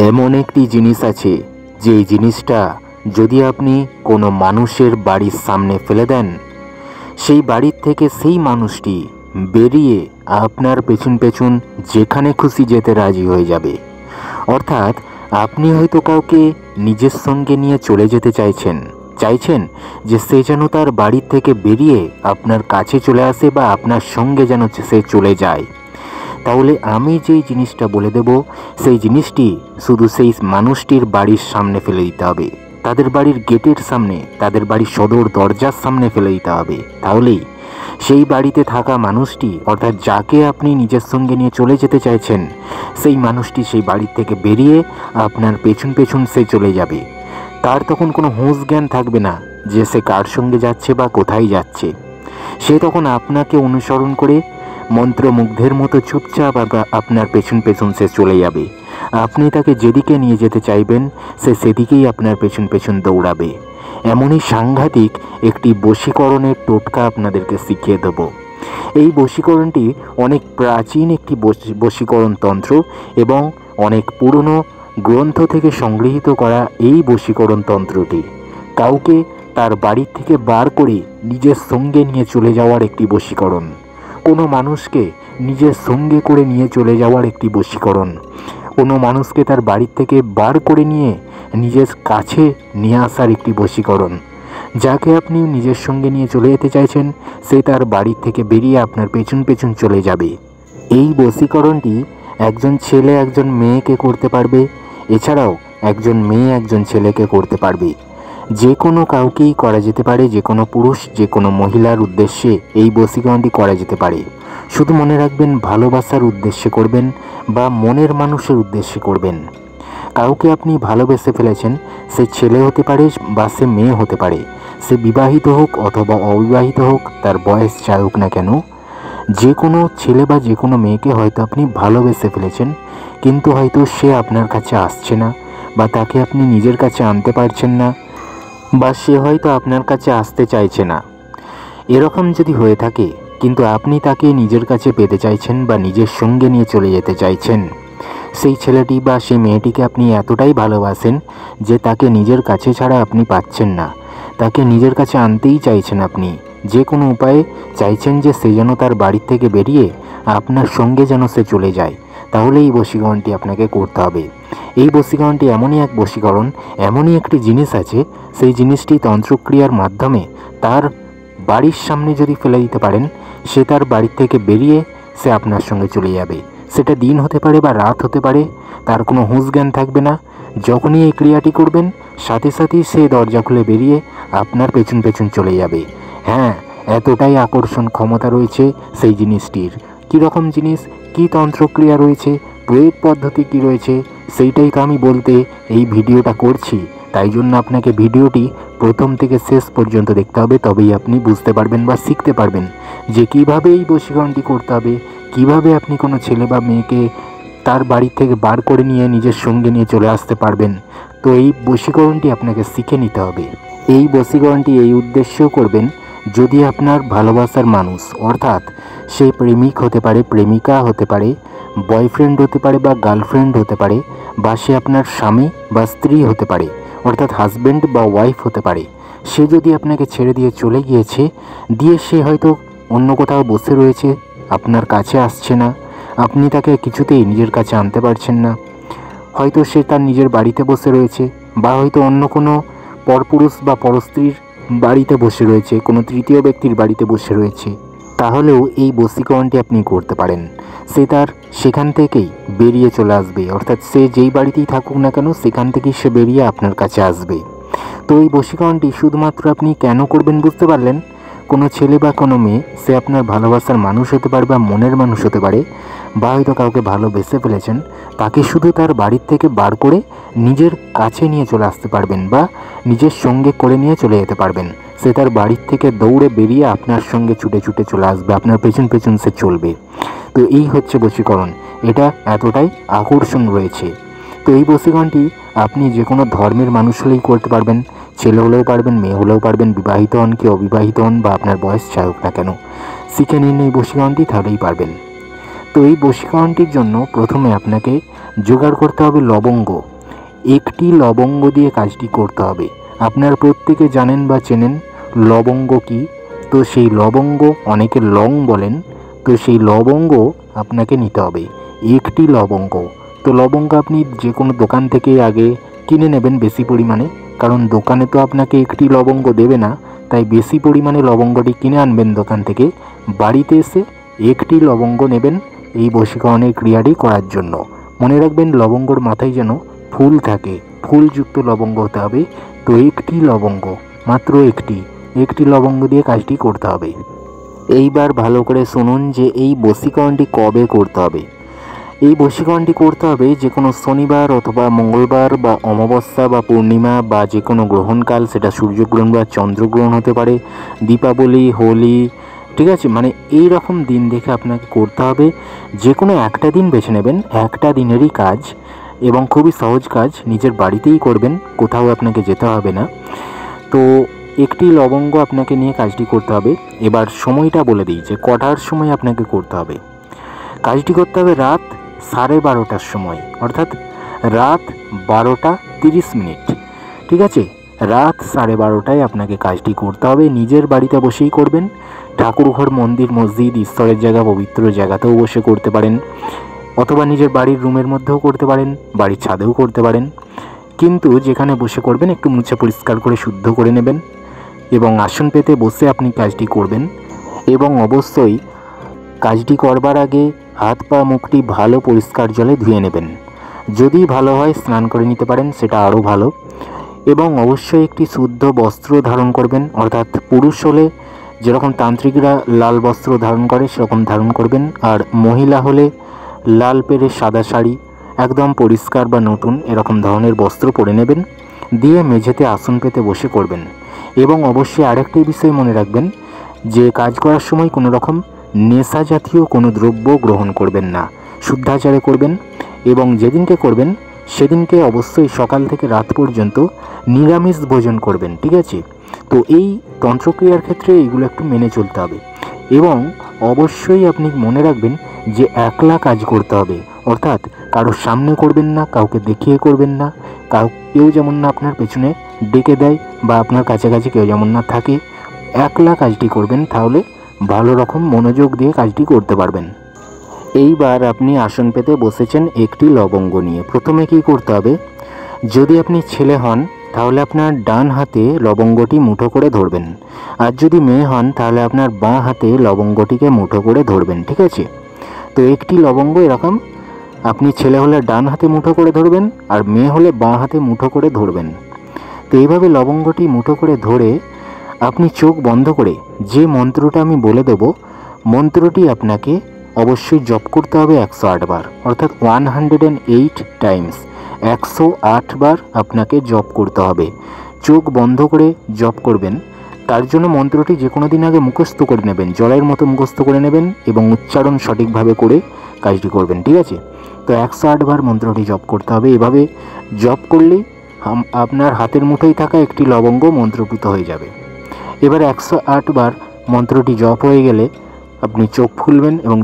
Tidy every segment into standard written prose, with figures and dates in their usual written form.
এমন একটি জিনিস আছে যে জিনিসটা যদি আপনি কোনো মানুষের বাড়ির সামনে ফেলে দেন, সেই বাড়ির থেকে সেই মানুষটি বেরিয়ে আপনার পেছন পেছন যেখানে খুশি যেতে রাজি হয়ে যাবে। অর্থাৎ আপনি হয়তো কাউকে নিজের সঙ্গে নিয়ে চলে যেতে চাইছেন যে সে যেন তার বাড়ির থেকে বেরিয়ে আপনার কাছে চলে আসে বা আপনার সঙ্গে যেন সে চলে যায়। তাহলে আমি যেই জিনিসটা বলে দেব সেই জিনিসটি শুধু সেই মানুষটির বাড়ির সামনে ফেলে দিতে হবে, তাদের বাড়ির গেটের সামনে, তাদের বাড়ির সদর দরজার সামনে ফেলে দিতে হবে। তাহলেই সেই বাড়িতে থাকা মানুষটি, অর্থাৎ যাকে আপনি নিজের সঙ্গে নিয়ে চলে যেতে চাইছেন, সেই মানুষটি সেই বাড়ির থেকে বেরিয়ে আপনার পেছন পেছন সে চলে যাবে। তার তখন কোনো হুঁশ জ্ঞান থাকবে না যে সে কার সঙ্গে যাচ্ছে বা কোথায় যাচ্ছে। সে তখন আপনাকে অনুসরণ করে মন্ত্রমুগ্ধের মতো চুপচাপ আপনার পেছন পেছন সে চলে যাবে। আপনি তাকে যেদিকে নিয়ে যেতে চাইবেন সে সেদিকেই আপনার পেছন পেছন দৌড়াবে। এমনই সাংঘাতিক একটি বশীকরণের টোটকা আপনাদেরকে শিখিয়ে দেব। এই বশীকরণটি অনেক প্রাচীন একটি বশীকরণ তন্ত্র এবং অনেক পুরনো গ্রন্থ থেকে সংগৃহীত করা এই বশীকরণ তন্ত্রটি কাউকে তার বাড়ির থেকে বার করে নিজের সঙ্গে নিয়ে চলে যাওয়ার একটি বশীকরণ, কোনো মানুষকে নিজের সঙ্গে করে নিয়ে চলে যাওয়ার একটি বশীকরণ, কোনো মানুষকে তার বাড়ির থেকে বার করে নিয়ে নিজের কাছে নিয়ে আসার একটি বশীকরণ। যাকে আপনি নিজের সঙ্গে নিয়ে চলে যেতে চাইছেন সে তার বাড়ির থেকে বেরিয়ে আপনার পেছন পেছন চলে যাবে। এই বশীকরণটি একজন ছেলে একজন মেয়েকে করতে পারবে, এছাড়াও একজন মেয়ে একজন ছেলেকে করতে পারবে। যে কোনো কাউকেই করা যেতে পারে, যে কোনো পুরুষ যে কোনো মহিলার উদ্দেশ্যে এই বশীকরণটি করা যেতে পারে। শুধু মনে রাখবেন ভালোবাসার উদ্দেশ্যে করবেন বা মনের মানুষের উদ্দেশ্যে করবেন। কাউকে আপনি ভালোবেসে ফেলেছেন, সে ছেলে হতে পারে বা সে মেয়ে হতে পারে, সে বিবাহিত হোক অথবা অবিবাহিত হোক, তার বয়স যাই হোক না কেন, যে কোনো ছেলে বা যে কোনো মেয়েকে হয়তো আপনি ভালোবেসে ফেলেছেন, কিন্তু হয়তো সে আপনার কাছে আসছে না বা তাকে আপনি নিজের কাছে আনতে পারছেন না, বা সে হয়তো আপনার কাছে আসতে চাইছে না। এরকম যদি হয়ে থাকে কিন্তু আপনি তাকে নিজের কাছে পেতে চাইছেন বা নিজের সঙ্গে নিয়ে চলে যেতে চাইছেন, সেই ছেলেটি বা সেই মেয়েটিকে আপনি এতটাই ভালোবাসেন যে তাকে নিজের কাছে ছাড়া আপনি পাচ্ছেন না, তাকে নিজের কাছে আনতেই চাইছেন, আপনি যে কোনো উপায়ে চাইছেন যে সে যেন তার বাড়ির থেকে বেরিয়ে আপনার সঙ্গে যেন সে চলে যায়, তাহলে এই বশীকরণটি আপনাকে করতে হবে। এই বশীকরণটি এমনই এক বশীকরণ, এমনই একটি জিনিস আছে, সেই জিনিসটি তন্ত্রক্রিয়ার মাধ্যমে তার বাড়ির সামনে যদি ফেলে দিতে পারেন, সে তার বাড়ির থেকে বেরিয়ে সে আপনার সঙ্গে চলে যাবে। সেটা দিন হতে পারে বা রাত হতে পারে, তার কোনো হুঁশ জ্ঞান থাকবে না। যখনই এই ক্রিয়াটি করবেন সাথে সাথেই সে দরজা খুলে বেরিয়ে আপনার পেছন পেছন চলে যাবে। হ্যাঁ, এতটাই আকর্ষণ ক্ষমতা রয়েছে সেই জিনিসটির। কীরকম জিনিস, কী তন্ত্রক্রিয়া রয়েছে, প্রয়োগ পদ্ধতি কী রয়েছে, সেইটাই তো আমি বলতে এই ভিডিওটা করছি। তাই জন্য আপনাকে ভিডিওটি প্রথম থেকে শেষ পর্যন্ত দেখতে হবে, তবেই আপনি বুঝতে পারবেন বা শিখতে পারবেন যে কীভাবে এই বশীকরণটি করতে হবে, কীভাবে আপনি কোনো ছেলে বা মেয়েকে তার বাড়ি থেকে বার করে নিয়ে নিজের সঙ্গে নিয়ে চলে আসতে পারবেন। তো এই বশীকরণটি আপনাকে শিখে নিতে হবে। এই বশীকরণটি এই উদ্দেশ্যেও করবেন যদি আপনার ভালোবাসার মানুষ, অর্থাৎ সে প্রেমিক হতে পারে, প্রেমিকা হতে পারে, বয়ফ্রেন্ড হতে পারে বা গার্লফ্রেন্ড হতে পারে, বা সে আপনার স্বামী বা স্ত্রী হতে পারে, অর্থাৎ হাজব্যান্ড বা ওয়াইফ হতে পারে। সে যদি আপনাকে ছেড়ে দিয়ে চলে গিয়েছে, দিয়ে সে হয়তো অন্য কোথাও বসে রয়েছে, আপনার কাছে আসছে না, আপনি তাকে কিছুতেই নিজের কাছে আনতে পারছেন না, হয়তো সে তার নিজের বাড়িতে বসে রয়েছে বা হয়তো অন্য কোনো পরপুরুষ বা পরস্ত্রীর বাড়িতে বসে রয়েছে, কোনো তৃতীয় ব্যক্তির বাড়িতে বসে রয়েছে, তাহলেও এই বশীকরণটি আপনি করতে পারেন। সে তার সেখান থেকেই বেরিয়ে চলে আসবে, অর্থাৎ সে যেই বাড়িতেই থাকুক না কেন সেখান থেকেই সে বেরিয়ে আপনার কাছে আসবে। তো এই বশীকরণটি শুধুমাত্র আপনি কেন করবেন বুঝতে পারলেন। কোনো ছেলে বা কোনো মেয়ে, সে আপনার ভালোবাসার মানুষ হতে পারে বা মনের মানুষ হতে পারে, বা হয়তো কাউকে ভালোবেসে ফেলেছেন, তাকে শুধু তার বাড়ির থেকে বার করে নিজের কাছে নিয়ে চলে আসতে পারবেন বা নিজের সঙ্গে করে নিয়ে চলে যেতে পারবেন। সে তার বাড়ির থেকে দৌড়ে বেরিয়ে আপনার সঙ্গে ছুটে ছুটে চলে আসবে, আপনার পেছন পেছন সে চলবে। তো এই হচ্ছে বশীকরণ, এটা এতটাই আকর্ষণ রয়েছে। তো এই বশীকরণটি আপনি যে কোনো ধর্মের মানুষ হলেই করতে পারবেন, ছেলে হলেও পারবেন, মেয়ে হলেও পারবেন, বিবাহিত হন কি অবিবাহিত হন বা আপনার বয়স যাই হোক না কেন, শিখে নিন এই বশীকরণটি, তাহলেই পারবেন। তো এই বশীকরণটির জন্য প্রথমে আপনাকে জোগাড় করতে হবে লবঙ্গ। একটি লবঙ্গ দিয়ে কাজটি করতে হবে। আপনার প্রত্যেকে জানেন বা চেনেন লবঙ্গ কি। তো সেই লবঙ্গ, অনেকে লং বলেন, তো সেই লবঙ্গ আপনাকে নিতে হবে, একটি লবঙ্গ। তো লবঙ্গ আপনি যে কোনো দোকান থেকে আগে কিনে নেবেন বেশি পরিমাণে, কারণ দোকানে তো আপনাকে একটি লবঙ্গ দেবে না, তাই বেশি পরিমাণে লবঙ্গটি কিনে আনবেন দোকান থেকে। বাড়িতে এসে একটি লবঙ্গ নেবেন এই বশীকরণের ক্রিয়াটি করার জন্য। মনে রাখবেন লবঙ্গর মাথায় যেন ফুল থাকে, ফুলযুক্ত লবঙ্গ হতে হবে। তো একটি লবঙ্গ, মাত্র একটি লবঙ্গ দিয়ে কাজটি করতে হবে। এইবার ভালো করে শুনুন যে এই বশীকরণটি কবে করতে হবে। এই বশীকরণটি করতে হবে যে কোনো শনিবার অথবা মঙ্গলবার বা অমাবস্যা বা পূর্ণিমা বা যে কোনো গ্রহণকাল, সেটা সূর্যগ্রহণ বা চন্দ্রগ্রহণ হতে পারে, দীপাবলি, হোলি, ঠিক আছে, মানে এই রকম দিন দেখে আপনাকে করতে হবে। যে কোনো একটা দিন বেছে নেবেন, একটা দিনেরই কাজ এবং খুবই সহজ কাজ, নিজের বাড়িতেই করবেন, কোথাও আপনাকে যেতে হবে না। তো একটি লবঙ্গ আপনাকে নিয়ে কাজটি করতে হবে। এবার সময়টা বলে দিই যে কটার সময় আপনাকে করতে হবে। কাজটি করতে হবে রাত 12:30টার সময়, অর্থাৎ রাত 12:30। ঠিক আছে, রাত 12:30টায় আপনাকে কাজটি করতে হবে। নিজের বাড়িতে বসেই করবেন, ঠাকুরঘর, মন্দির, মসজিদ, ঈশ্বরের জায়গা, পবিত্র জায়গাতেও বসে করতে পারেন, অথবা নিজের বাড়ির রুমের মধ্যেও করতে পারেন, বাড়ির ছাদেও করতে পারেন। কিন্তু যেখানে বসে করবেন একটু মুছে পরিষ্কার করে শুদ্ধ করে নেবেন এবং আসন পেতে বসে আপনি কাজটি করবেন। এবং অবশ্যই কাজটি করবার আগে হাত পা মুখটি ভালো পরিষ্কার জলে ধুয়ে নেবেন। যদি ভালো হয় স্নান করে নিতে পারেন, সেটা আরও ভালো। এবং অবশ্যই একটি শুদ্ধ বস্ত্র ধারণ করবেন, অর্থাৎ পুরুষ হলে যেরকম তান্ত্রিকরা লাল বস্ত্র ধারণ করে সেরকম ধারণ করবেন, আর মহিলা হলে লাল পেরে সাদা শাড়ি, একদম পরিষ্কার বা নতুন এরকম ধরনের বস্ত্র পরে নেবেন, দিয়ে মেঝেতে আসন পেতে বসে করবেন। এবং অবশ্যই আরেকটি বিষয় মনে রাখবেন যে কাজ করার সময় কোনো রকম নেশা জাতীয় কোনো দ্রব্য গ্রহণ করবেন না, শুদ্ধাচারে করবেন। এবং যেদিনকে করবেন সেদিনকে অবশ্যই সকাল থেকে রাত পর্যন্ত নিরামিষ ভোজন করবেন, ঠিক আছে। তো এই তন্ত্রক্রিয়ার ক্ষেত্রে এইগুলো একটু মেনে চলতে হবে। এবং অবশ্যই আপনি মনে রাখবেন যে একলা কাজ করতে হবে, অর্থাৎ কারোর সামনে করবেন না, কাউকে দেখিয়ে করবেন না, কেউ যেমন না আপনার পেছনে ডেকে দেয় বা আপনার কাছাকাছি কেউ যেমন না থাকে। একলা কাজটি করবেন, তাহলে ভালো রকম মনোযোগ দিয়ে কাজটি করতে পারবেন। এইবার আপনি আসন পেতে বসেছেন একটি লবঙ্গ নিয়ে। প্রথমে কি করতে হবে, যদি আপনি ছেলে হন তাহলে আপনার ডান হাতে লবঙ্গটি মুঠো করে ধরবেন, আর যদি মেয়ে হন তাহলে আপনার বাঁ হাতে লবঙ্গটিকে মুঠো করে ধরবেন, ঠিক আছে। তো একটি লবঙ্গ এরকম, আপনি ছেলে হলে ডান হাতে মুঠো করে ধরবেন আর মেয়ে হলে বাঁ হাতে মুঠো করে ধরবেন। তো এইভাবে লবঙ্গটি মুঠো করে ধরে আপনি চোখ বন্ধ করে যে মন্ত্রটা আমি বলে দেব, মন্ত্রটি আপনাকে অবশ্যই জপ করতে হবে 108 বার, অর্থাৎ 108 টাইমস, 108 বার আপনাকে জপ করতে হবে। চোখ বন্ধ করে জপ করবেন। তার জন্য মন্ত্রটি যে কোনো দিন আগে মুখস্থ করে নেবেন, জলের মতো মুখস্থ করে নেবেন এবং উচ্চারণ সঠিকভাবে করে কাজটি করবেন, ঠিক আছে। তো 108 বার মন্ত্রটি জপ করতে হবে। এভাবে জপ করলেই আপনার হাতের মুঠোয় থাকা একটি লবঙ্গ মন্ত্রপুত হয়ে যাবে। এবার 108 বার মন্ত্রটি জপ হয়ে গেলে আপনি চোখ খুলবেন এবং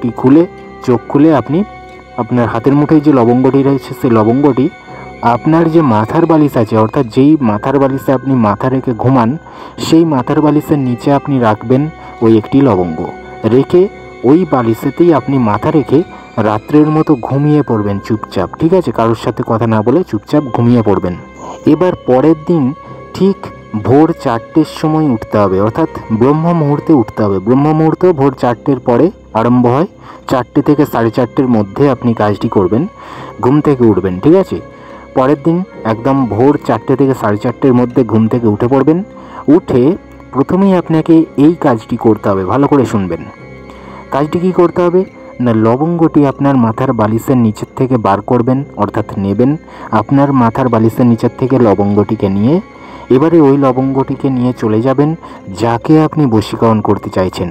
চোখ খুলে আপনি আপনার হাতের মুঠোয় যে লবঙ্গটি রয়েছে সেই লবঙ্গটি আপনার যে মাথার বালিশ আছে, অর্থাৎ যেই মাথার বালিশে আপনি মাথা রেখে ঘুমান, সেই মাথার বালিশের নিচে আপনি রাখবেন ওই একটি লবঙ্গ। রেখে ওই বালিশেতেই আপনি মাথা রেখে রাত্রের মতো ঘুমিয়ে পড়বেন চুপচাপ, ঠিক আছে, কারোর সাথে কথা না বলে চুপচাপ ঘুমিয়ে পড়বেন। এবার পরের দিন ঠিক ভোর 4টের সময় উঠতে হবে, অর্থাৎ ব্রহ্ম মুহূর্তে উঠতে হবে। ব্রহ্ম মুহূর্ত ভোর 4টের পরে আরম্ভ হয়, 4টে থেকে 4:30-এর মধ্যে আপনি কাজটি করবেন, ঘুম থেকে উঠবেন, ঠিক আছে। পরের দিন একদম ভোর 4টে থেকে 4:30-এর মধ্যে ঘুম থেকে উঠে পড়বেন। উঠে প্রথমেই আপনাকে এই কাজটি করতে হবে, ভালো করে শুনবেন। কাজটি কি করতে হবে না, লবঙ্গটি আপনার মাথার বালিশের নিচের থেকে বার করবেন, অর্থাৎ নেবেন। আপনার মাথার বালিশের নিচের থেকে লবঙ্গটিকে নিয়ে এবারে ওই লবঙ্গটিকে নিয়ে চলে যাবেন যাকে আপনি বশীকরণ করতে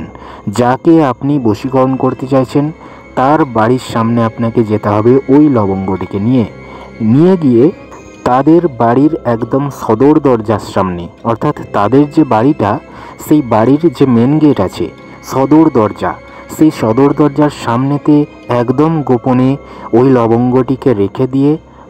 চাইছেন, তার বাড়ির সামনে আপনাকে যেতে হবে ওই লবঙ্গটিকে নিয়ে গিয়ে তাদের বাড়ির একদম সদর দরজার সামনে, অর্থাৎ তাদের যে বাড়িটা সেই বাড়ির যে মেন গেট আছে, সদর দরজা, সেই সদর দরজার সামনেতে একদম গোপনে ওই লবঙ্গটিকে রেখে দিয়ে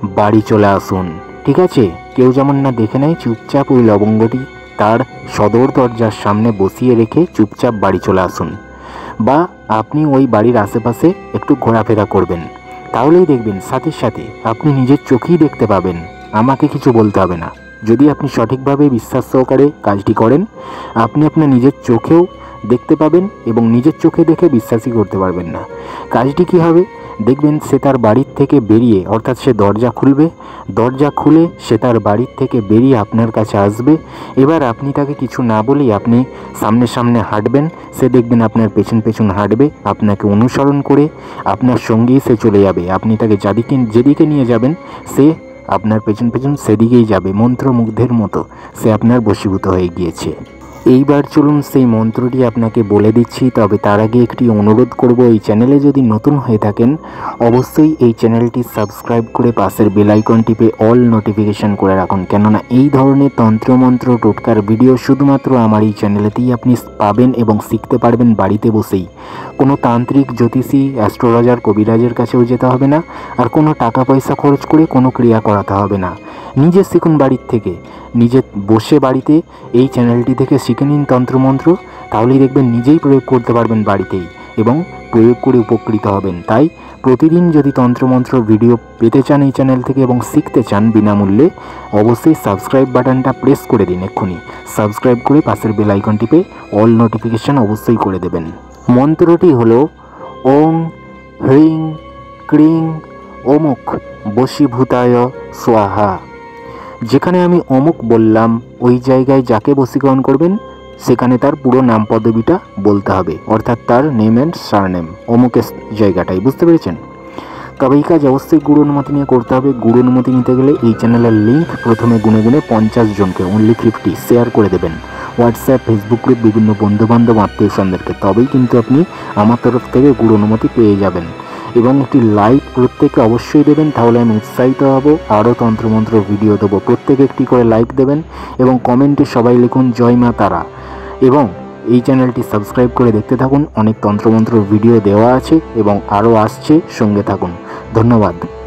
বাড়ি চলে আসুন। ঠিক আছে? কেউ যেমন না দেখে নেয়, চুপচাপ ওই লবঙ্গটি তার সদর দরজার সামনে বসিয়ে রেখে চুপচাপ বাড়ি চলে আসুন। বা আপনি ওই বাড়ির আশেপাশে একটু ঘোরাফেরা করবেন, তাহলেই দেখবেন সাথে সাথে আপনি নিজের চোখেই দেখতে পাবেন, আমাকে কিছু বলতে হবে না। যদি আপনি সঠিকভাবে বিশ্বাস সহকারে কাজটি করেন, আপনি আপনার নিজের চোখেও দেখতে পাবেন এবং নিজের চোখে দেখে বিশ্বাসই করতে পারবেন না। কাজটি কী হবে, দেখবেন সে তার বাড়ির থেকে বেরিয়ে, অর্থাৎ সে দরজা খুলবে, দরজা খুলে সে তার বাড়ির থেকে বেরিয়ে আপনার কাছে আসবে। এবার আপনি তাকে কিছু না বলেই আপনি সামনে সামনে হাঁটবেন, সে দেখবেন আপনার পেছন পেছন হাঁটবে, আপনাকে অনুসরণ করে আপনার সঙ্গেই সে চলে যাবে। আপনি তাকে যেদিকে নিয়ে যাবেন সে আপনার পেছন পেছন সেদিকেই যাবে, মন্ত্রমুগ্ধের মতো সে আপনার বশীভূত হয়ে গিয়েছে। এইবার চলুন সেই মন্ত্রটি আপনাকে বলে দিচ্ছি, তবে তার আগে একটি অনুরোধ করব, এই চ্যানেলে যদি নতুন হয়ে থাকেন অবশ্যই এই চ্যানেলটি সাবস্ক্রাইব করে পাশের বেল আইকন টিপে অল নোটিফিকেশন করে রাখুন, কেননা এই ধরনের তন্ত্রমন্ত্র টোটকার ভিডিও শুধুমাত্র আমার এই চ্যানেলেতেই আপনি পাবেন এবং শিখতে পারবেন বাড়িতে বসেই। কোনো তান্ত্রিক, জ্যোতিষী, অ্যাস্ট্রোলজার, কবিরাজের কাছেও যেতে হবে না, আর কোনো টাকা পয়সা খরচ করে কোনো ক্রিয়া করাতে হবে না। নিজে শিখুন বাড়ির থেকে, নিজে বসে বাড়িতে এই চ্যানেলটি থেকে শিখে নিন তন্ত্রমন্ত্র, তাহলেই দেখবেন নিজেই প্রয়োগ করতে পারবেন বাড়িতেই এবং প্রয়োগ করে উপকৃত হবেন। তাই প্রতিদিন যদি তন্ত্রমন্ত্র ভিডিও পেতে চান এই চ্যানেল থেকে এবং শিখতে চান বিনামূল্যে, অবশ্যই সাবস্ক্রাইব বাটনটা প্রেস করে দিন। এক্ষুনি সাবস্ক্রাইব করে পাশের বেল আইকন টিপে অল নোটিফিকেশান অবশ্যই করে দেবেন। মন্ত্রটি হলো ওং হ্রিং ক্রিং অমুক বশীভূতায় স্বাহা। যেখানে আমি অমুক বললাম ওই জায়গায় যাকে বশীকরণ করবেন সেখানে তার পুরো নাম পদবিটা বলতে হবে, অর্থাৎ তার নেম অ্যান্ড সারনেম অমুকের জায়গাটাই। বুঝতে পেরেছেন? তবে এই কাজ অবশ্যই গুরু অনুমতি নিয়ে করতে হবে। গুরু অনুমতি নিতে গেলে এই চ্যানেলের লিঙ্ক প্রথমে গুনে 50 জনকে, অনলি 50 শেয়ার করে দেবেন হোয়াটসঅ্যাপ, ফেসবুক গ্রুপ, বিভিন্ন বন্ধুবান্ধব, আত্মীয় স্বজনদেরকে, তবেই কিন্তু আপনি আমার তরফ থেকে গুরু অনুমতি পেয়ে যাবেন। এবং একটি লাইক প্রত্যেকে অবশ্যই দেবেন, তাহলে আমি উৎসাহিত হব, আরও তন্ত্রমন্ত্র ভিডিও দেবো। প্রত্যেকে একটি করে লাইক দেবেন এবং কমেন্টে সবাই লিখুন জয় মা তারা। এবং এই চ্যানেলটি সাবস্ক্রাইব করে দেখতে থাকুন, অনেক তন্ত্রমন্ত্র ভিডিও দেওয়া আছে এবং আরও আসছে, সঙ্গে থাকুন। ধন্যবাদ।